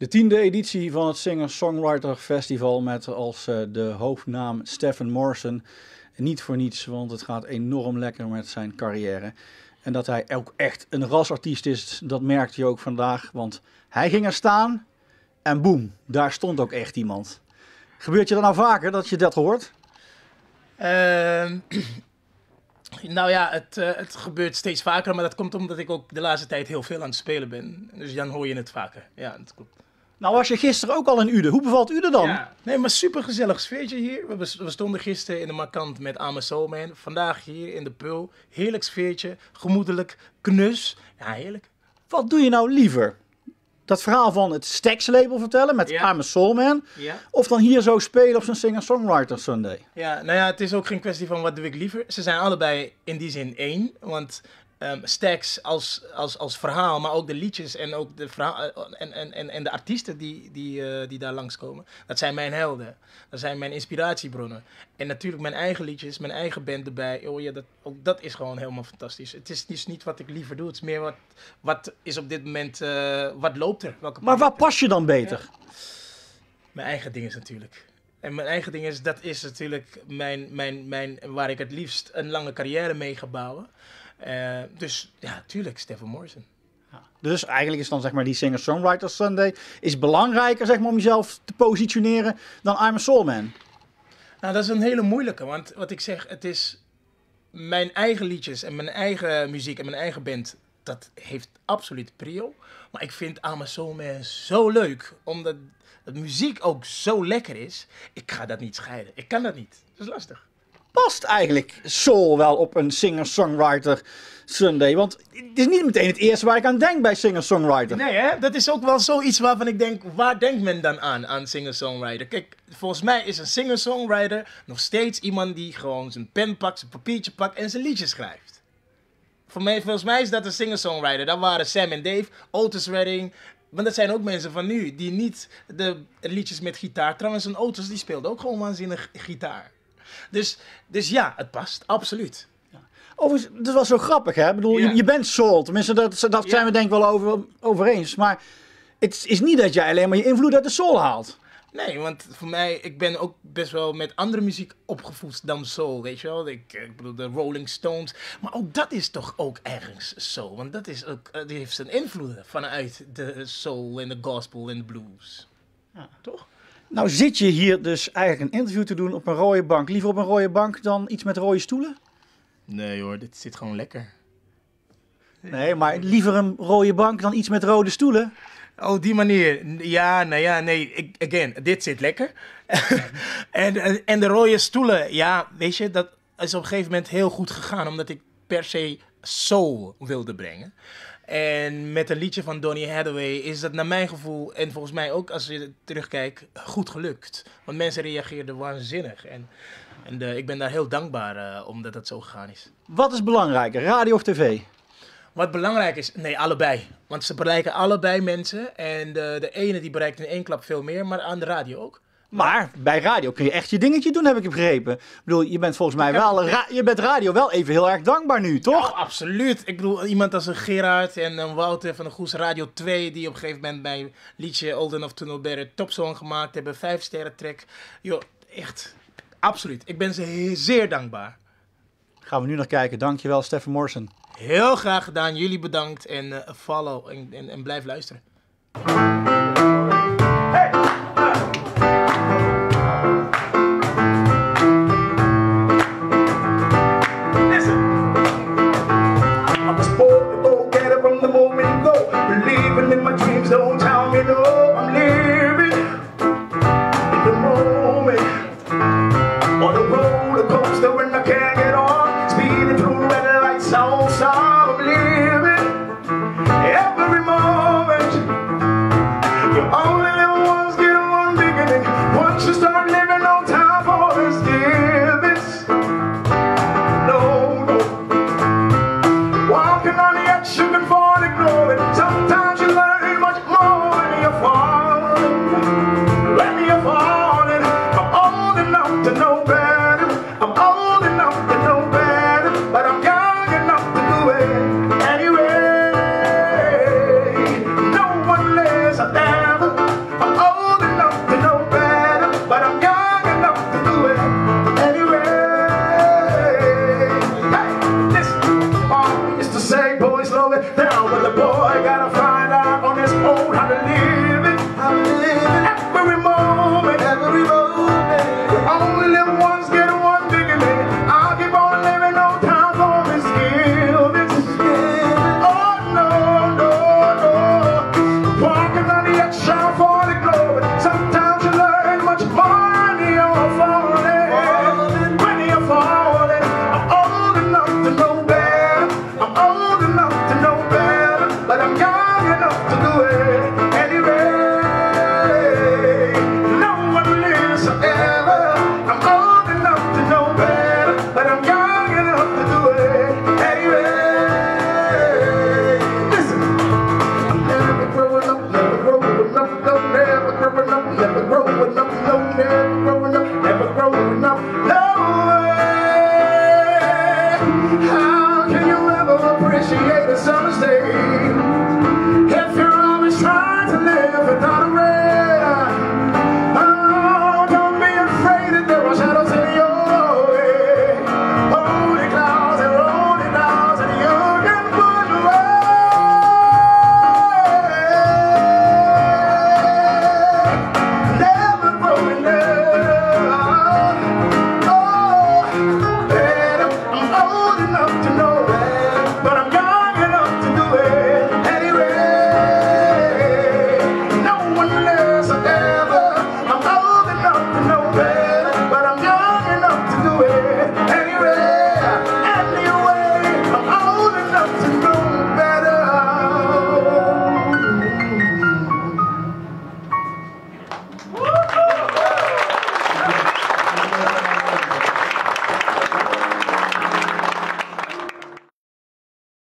De 10e editie van het Singer-Songwriter Festival met als de hoofdnaam Stefan Morrison. Niet voor niets, want het gaat enorm lekker met zijn carrière. En dat hij ook echt een rasartiest is, dat merkt hij ook vandaag. Want hij ging er staan en boem, daar stond ook echt iemand. Gebeurt je dat nou vaker, dat je dat hoort? Nou ja, het gebeurt steeds vaker, maar dat komt omdat ik ook de laatste tijd heel veel aan het spelen ben. Dus dan hoor je het vaker. Ja, dat klopt. Nou was je gisteren ook al in Uden. Hoe bevalt Uden dan? Ja, nee, maar super gezellig sfeertje hier. We stonden gisteren in de Markant met I'm a Soul Man. Vandaag hier in de Pul. Heerlijk sfeertje, gemoedelijk, knus. Ja, heerlijk. Wat doe je nou liever? Dat verhaal van het Stax label vertellen met I'm a Soul Man? Ja. Of dan hier zo spelen op zo'n Singer-Songwriter Sunday? Ja, nou ja, het is ook geen kwestie van wat doe ik liever. Ze zijn allebei in die zin één. Want Stax als verhaal, maar ook de liedjes en ook de en de artiesten die daar langskomen. Dat zijn mijn helden. Dat zijn mijn inspiratiebronnen. En natuurlijk mijn eigen liedjes, mijn eigen band erbij. Oh ja, ook dat is gewoon helemaal fantastisch. Het is dus niet wat ik liever doe. Het is meer wat is op dit moment, wat loopt er. Maar waar pas je dan beter? Ja. Mijn eigen ding is natuurlijk. En mijn eigen ding dat is natuurlijk mijn waar ik het liefst een lange carrière mee ga bouwen. Dus ja, tuurlijk, Stefan Morrison. Ja, dus eigenlijk is dan zeg maar die Singer-Songwriter Sunday is belangrijker zeg maar om jezelf te positioneren dan I'm a Soul Man. Nou, dat is een hele moeilijke, want wat ik zeg, het is mijn eigen liedjes en mijn eigen muziek en mijn eigen band, dat heeft absoluut prio. Maar ik vind I'm a Soul Man zo leuk, omdat de muziek ook zo lekker is. Ik ga dat niet scheiden. Ik kan dat niet. Dat is lastig. Past eigenlijk soul wel op een Singer-Songwriter Sunday? Want het is niet meteen het eerste waar ik aan denk bij Singer-Songwriter. Nee, hè? Dat is ook wel zoiets waarvan ik denk, waar denkt men dan aan Singer-Songwriter? Kijk, volgens mij is een Singer-Songwriter nog steeds iemand die gewoon zijn pen pakt, zijn papiertje pakt en zijn liedjes schrijft. Volgens mij is dat een Singer-Songwriter. Dat waren Sam en Dave, Otis Redding. Want dat zijn ook mensen van nu, die niet de liedjes met gitaar. Trouwens, een Otis die speelde ook gewoon waanzinnig gitaar. Dus ja, het past, absoluut. Ja. Overigens, dat was zo grappig, hè? Ik bedoel, je bent soul, tenminste, dat zijn we denk ik wel over eens. Maar het is niet dat jij alleen maar je invloed uit de soul haalt. Nee, want voor mij, ik ben ook best wel met andere muziek opgevoed dan soul, weet je wel. Ik bedoel, de Rolling Stones. Maar ook dat is toch ook ergens soul. Want dat is ook, die heeft zijn invloeden vanuit de soul en de gospel en de blues. Ja, toch? Nou zit je hier dus eigenlijk een interview te doen op een rode bank. Liever op een rode bank dan iets met rode stoelen? Nee hoor, dit zit gewoon lekker. Nee, maar liever een rode bank dan iets met rode stoelen? Oh, die manier. Ja, nou ja, nee. Dit zit lekker. en de rode stoelen, ja, weet je, dat is op een gegeven moment heel goed gegaan. Omdat ik per se soul wilde brengen. En met een liedje van Donny Hathaway is dat naar mijn gevoel, en volgens mij ook als je terugkijkt, goed gelukt. Want mensen reageerden waanzinnig. En ik ben daar heel dankbaar omdat dat zo gegaan is. Wat is belangrijker, radio of tv? Wat belangrijk is, nee, allebei. Want ze bereiken allebei mensen. En de ene die bereikt in één klap veel meer, maar aan de radio ook. Maar bij radio kun je echt je dingetje doen, heb ik begrepen. Ik bedoel, je bent volgens mij je bent radio wel even heel erg dankbaar nu, toch? Ja, absoluut. Ik bedoel, iemand als een Gerard en een Wouter van de Goes Radio 2... die op een gegeven moment mijn liedje Old Enough to Know Better topsong gemaakt hebben. 5 sterren track. Joh, echt, absoluut. Ik ben ze zeer dankbaar. Gaan we nu naar kijken. Dankjewel, Stefan Morrison. Heel graag gedaan. Jullie bedankt en follow en blijf luisteren. Anyway, no one less than Shine for